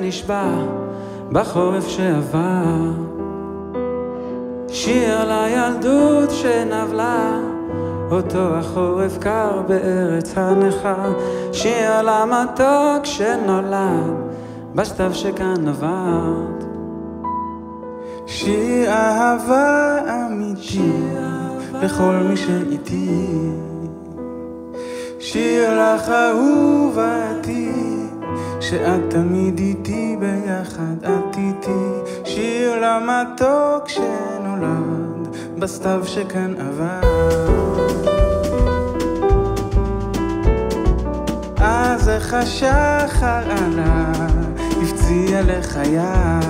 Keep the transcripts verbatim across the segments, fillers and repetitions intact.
שנשבע בחורף שעבר, שיר לילדות שנבלה אותו החורף קר בארץ הנכר, שיר למתוק שנולד בסתיו שכאן עברת, שיר אהבה אמיתי לכל מי שאיתי, שיר לך אהובתי שאת תמיד איתי ביחד את איתי, שיר למתוק שנולד בסתיו שכאן עבר. אז איך השחר עלה הפציע לחיי,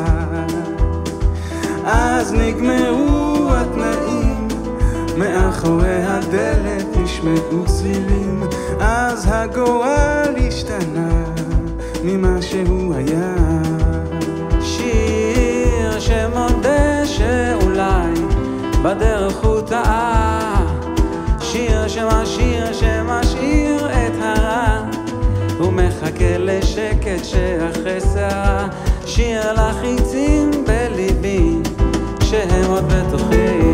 אז נגמרו התנאים מאחורי הדלת נשמעו צלילים, אז הגורל השתנה ממה שהוא היה, שיר שמודה שאולי בדרך הוא טעה, שיר שמשאיר שמשאיר את הרע ומחכה לשקט שאחרי סערה, שיר לחיצים בליבי שהם עוד בתוכי,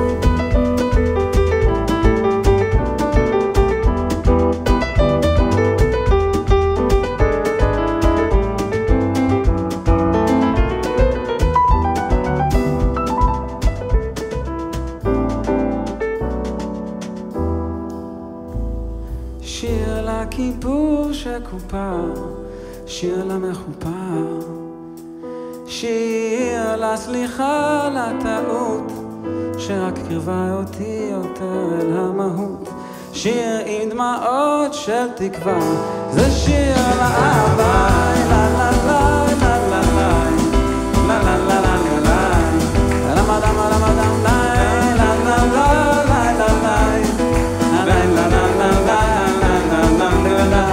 שיר לכיפור שקופר, שיר למחופר, שיר לסליחה לטעות שרק קרבה אותי יותר אל המהות, שיר עם דמעות של תקווה, זה שיר לאהבה, לה לה לה לה לה לה לה לה לה לה לה למה למה למה למה לה לה לה לה לה לה לה לה לה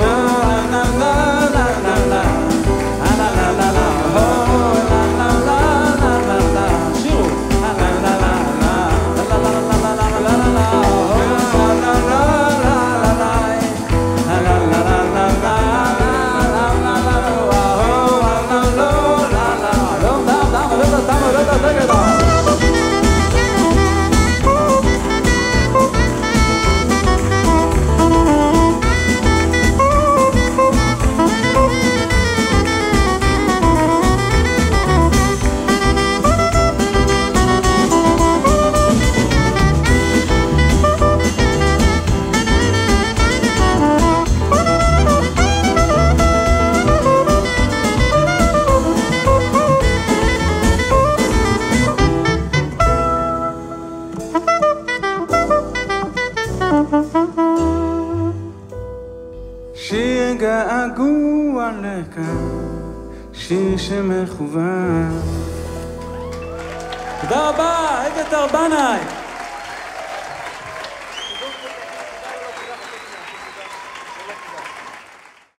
שיר געגוע לכאן, שיר שמכוון. תודה רבה, עדן טרבנאי.